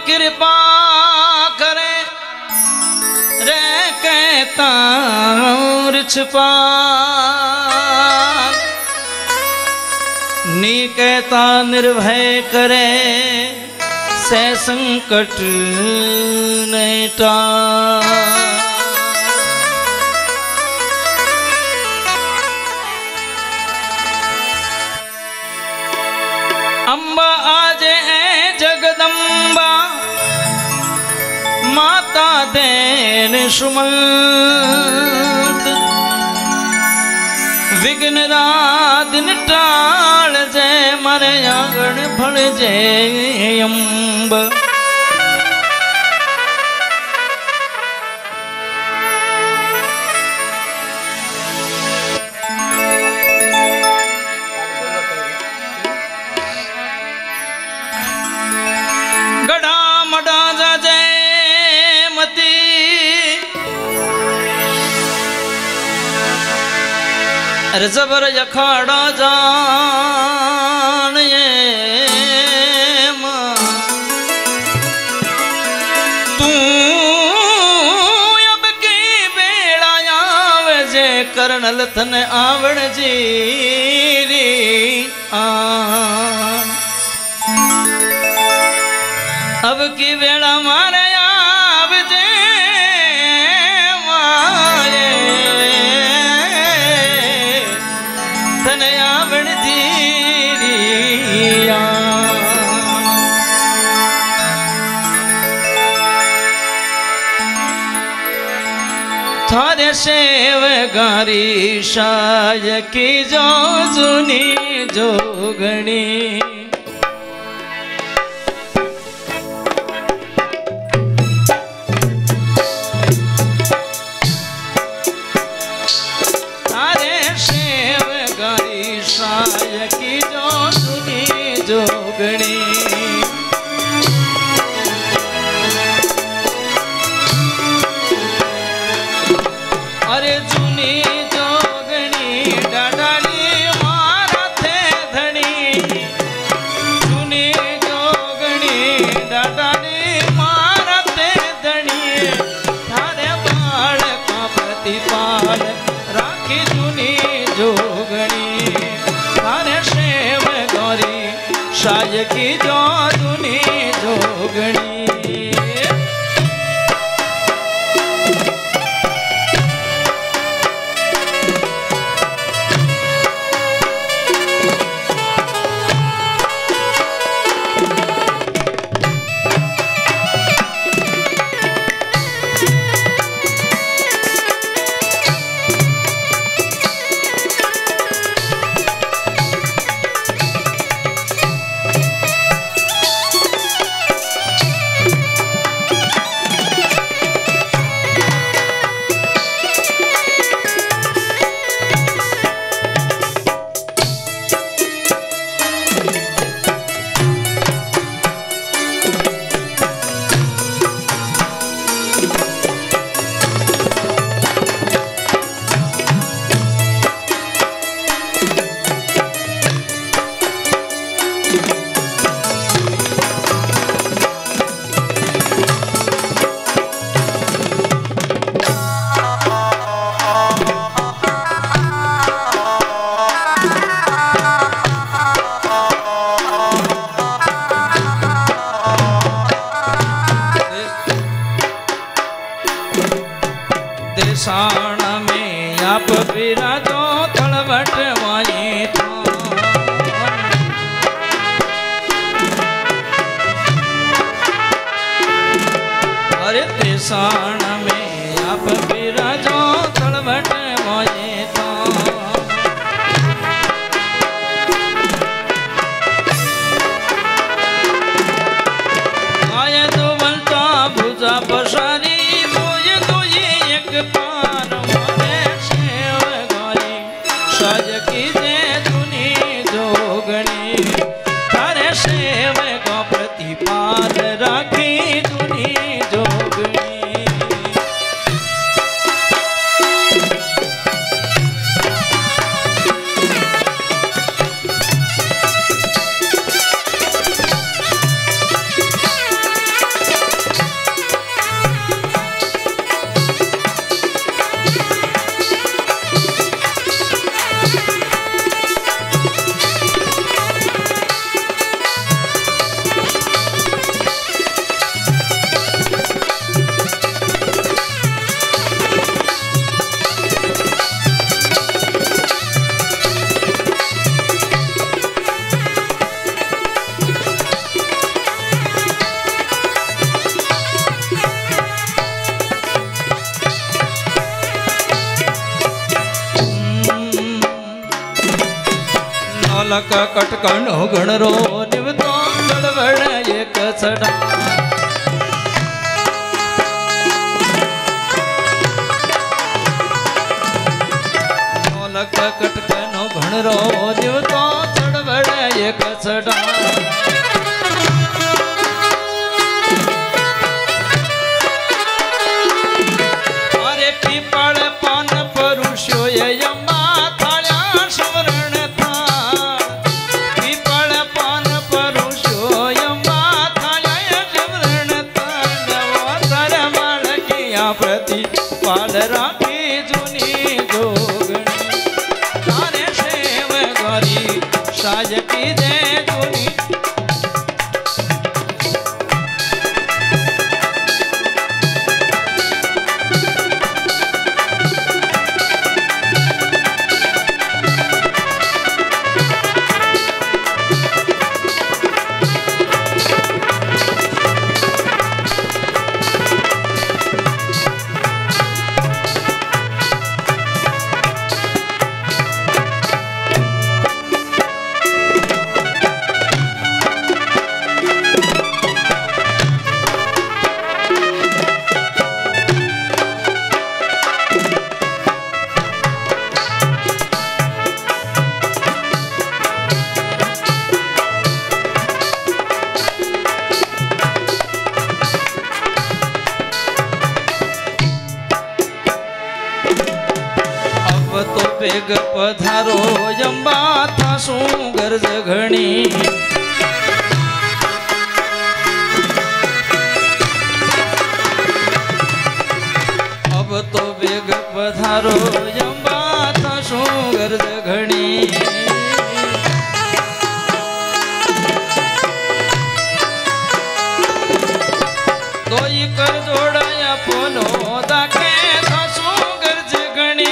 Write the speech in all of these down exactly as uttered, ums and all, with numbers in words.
कृपा करे रे कहता छुपा नी कहता निर्भय करे से संकट नेटा अम्बा आजे ए जगदम्बा माता देन सुमंत विघ्न राधन टाल जय मारे आंगण भण जय अम्ब गढ़ा मडा जा जय मती अरे जबर यखाड़ा जान ये तू अब की बेड़ा आवे जे करनल थन आवण जी आ अब की बेड़ा मारे आवे जे थारे सेवगारी शाय की जो जुनी जोगणी थारे सेवगारी शाय की जो जुनी जोगणी अरे जुनी जोगणी डाडाड़ी मारा थे धनी जुनी जोगणी डाडाड़ी मारा थे धनी थारे बाल का प्रतिपाल राखी जुनी जोगणी थारे सेव गौरी शाय की जो जुनी जोगणी देसाण में आप विराजो तलवट वाई था अरे देसाण में आप विराजो तलवट वाई था आए तो बनता भुजा पसारी शाय की जे जुनी जोगणी थारे सेव को प्रतिपाल राखी जुनी जोगणी नौलख कटकणो गणरो निवतो चढ़वण एक छड़ा नौलख कटकणो गणरो निवतो चढ़वण एक छड़ा अरे पीपल पान परुषो यमा थाळ्या सुवर्ण था पीपल पान परुषो यमा थाळ्या सुवर्ण था नवतर माळकिया प्रति पाल राखी जुनी जोगणी तारे सेव गरी साजकी दे जुनी वेग पधारो यंबा थासू गरज घणी अब तो वेग पधारो यंबा थासू गरज घणी दोई कर जोड़ाया पोलो दाके थासू गरज घणी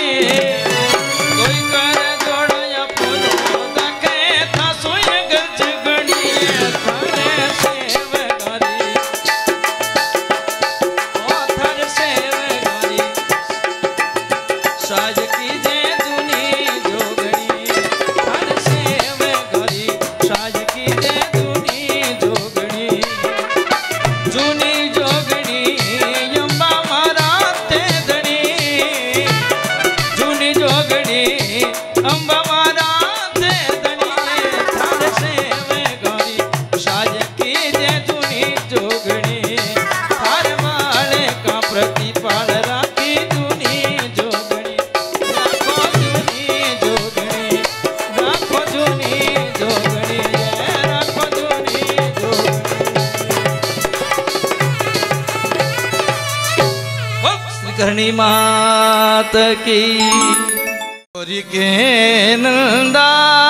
करणी मात की गौरी के नंदा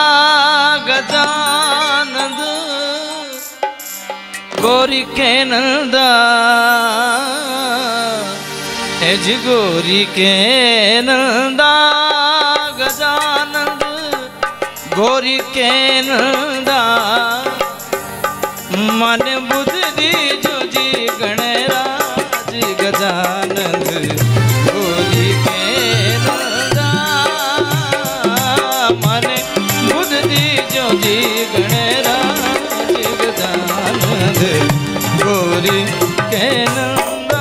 गजानंद गौरी के नंदा एज गौरी के नंदा गजानंद गौरी के नंदा मन बुद्धि जो जी गणराज गजानंद गौरी के नंदा मन बुद्धि जो जी गणराज गजानंद गौरी के नंदा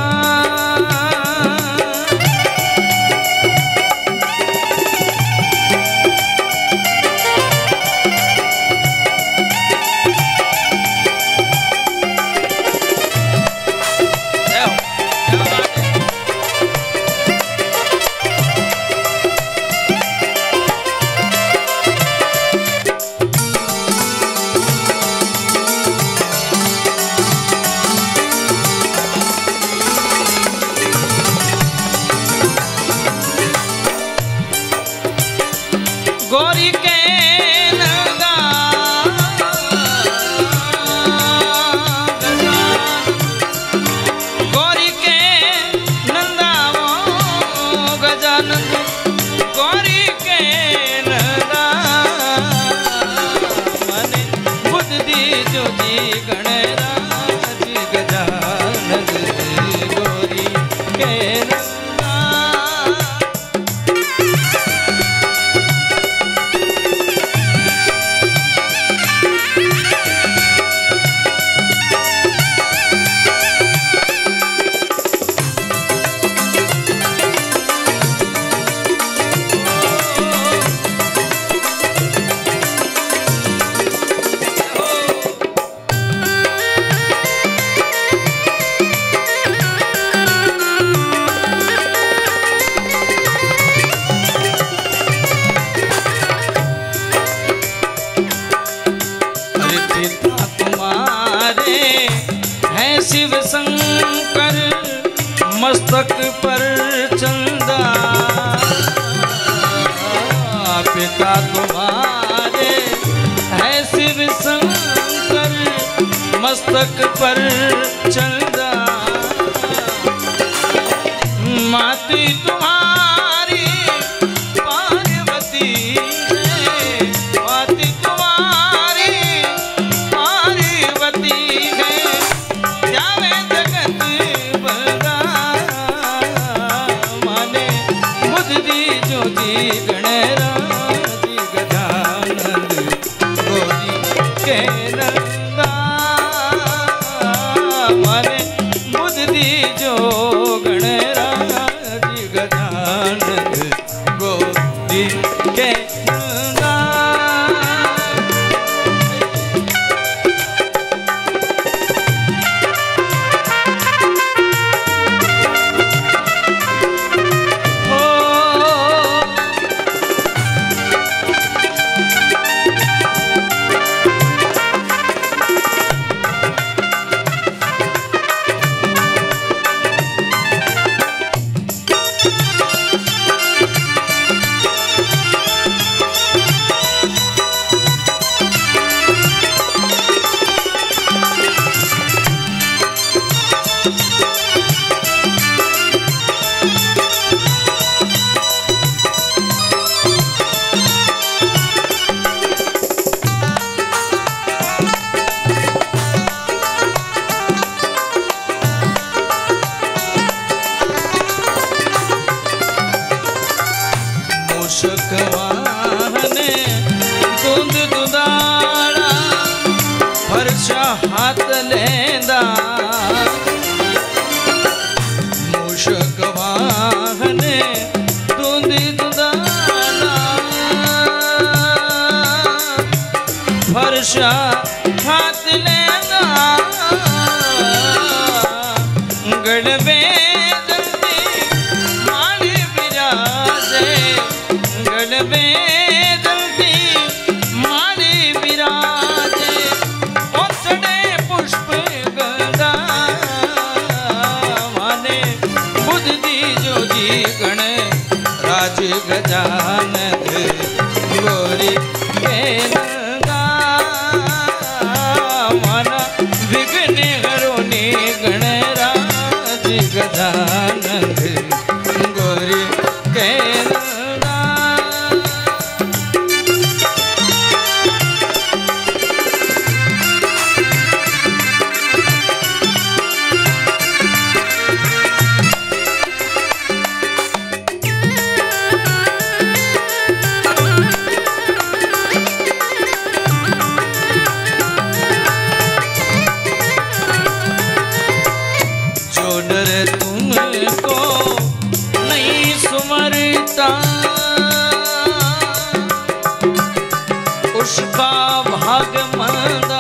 शिव शंकर मस्तक पर चंदा, पिता तुम्हारे है शिव शंकर मस्तक पर चंदा, माती तुम्हारी पार्वती है, माती तुम्हारी पार्वती है, जावे जगत बलदा माने बुद्ध दी जो जी गणराज गजानंद गोरी के नंदा, माने बुद्ध दी जो गणराज गजानंद गोरी के नंदा। वाहने दूध दुधाड़ा फरशा हाथ लेंदा, मूषक वाहने दूध दुधाड़ा फरशा हाथ लेंदा, गड़बे बेदल्दी माली विराजे ओसड़े पुष्प गंधा, माने बुद्ध दी जो जी गण राज गजानंद गोरी के नंदा, माना विघ्न हरोनी गण राज गजानंद गोरी के तुमको नहीं सुमरता उसका भाग मंदा,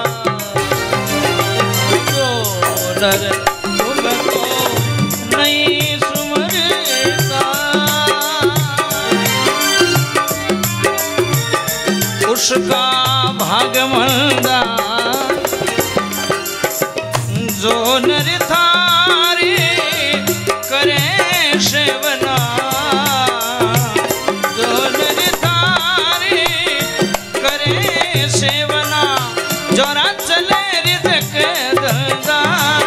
जो नर तुमको नहीं सुमरता उसका भाग मंदा, जो नर था करे सेवना, जो नर थारी करे सेवना, जोरा चले रिदक धंधा,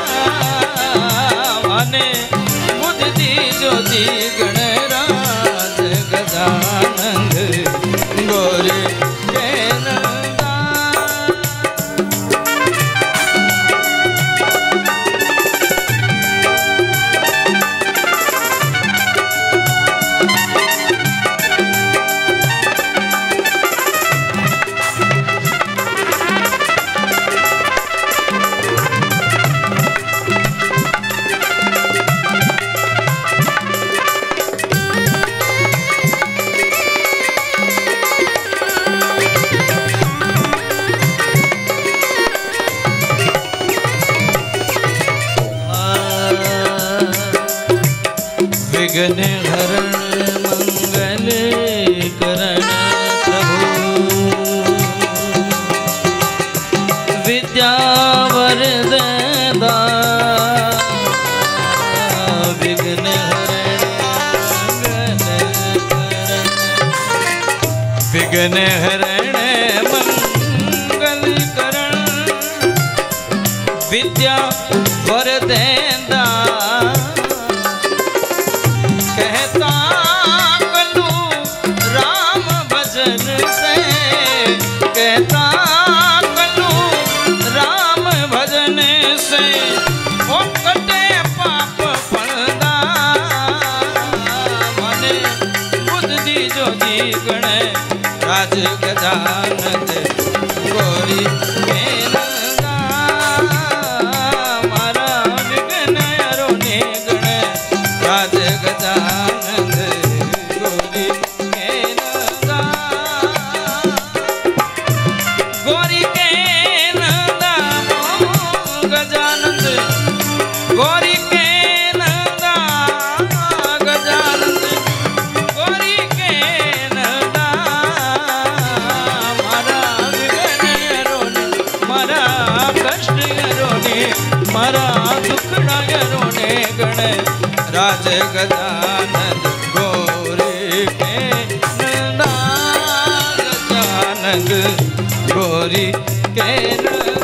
माने बुद्ध दी जो दी गणराज गजानंद गोरी के नंदा। विघ्न हरण मंगल करण प्रभु, विद्या वरदाता विघ्न हरण मंगल करण विद्या वर देंदा कहता कलू राम भजन से कहता कलू राम भजन से ओ कटे पाप पड़दा मने बुद्धि जो जी गण राज गजानंद गोरी के नंदा मारा विघ्न हरो ने गण राज गजानंद गोरी के नंदा गोरी के नंदा गजानंद गोरी के नंदा गजानंद गोरी के नंदा मारा विघ्न हरो ने मारा कष्ट हरो ने मारा दुखड़ा हरो ने गण राज गजानंद गोरी के नंदा गजानंद गोरी के नंदा